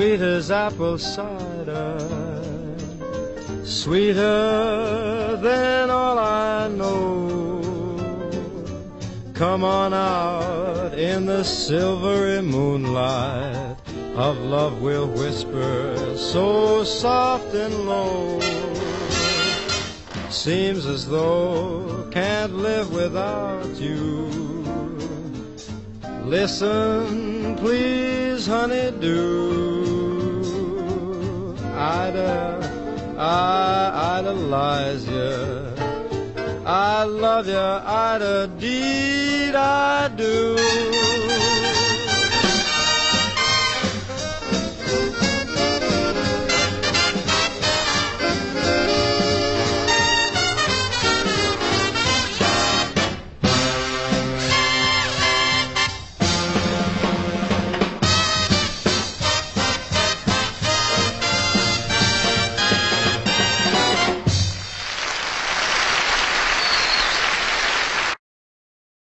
sweet as apple cider, sweeter than all I know. Come on out in the silvery moonlight of love, we'll whisper so soft and low. Seems as though can't live without you. Listen, please, honey, do. I idolize you. I love you, Ida, deed I do.